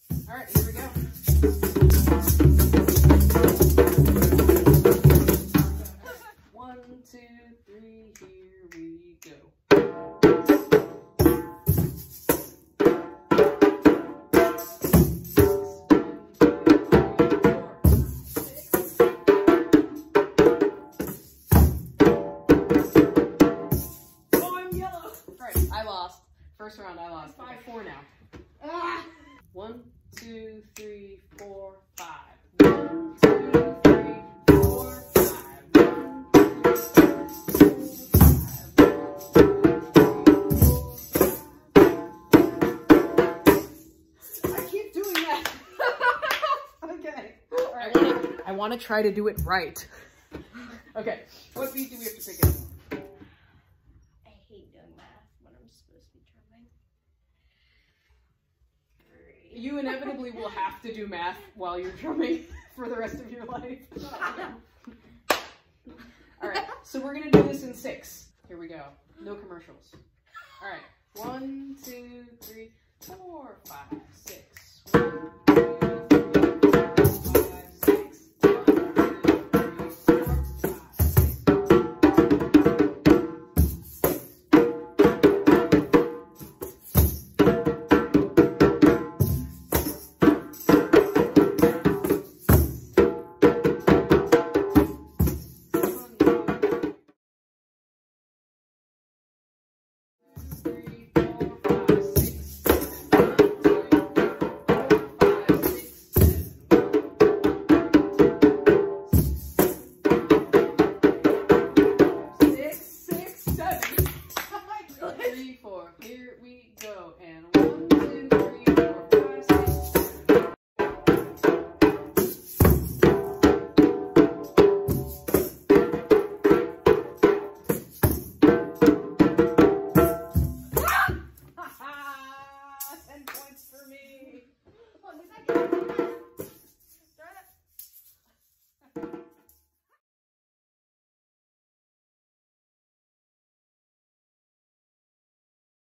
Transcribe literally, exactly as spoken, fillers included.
All right, here we go. One, two, three, here we go. First round, I lost. Five, four now. Ah! One, two, three, four, five. One, two, three, four, five. I keep doing that. Okay. All right. I want to try to do it right. Okay. What beat do we have to pick up? You inevitably will have to do math while you're drumming for the rest of your life. All right, so we're gonna do this in six. Here we go. No commercials. All right, one, two, three, four, five, six.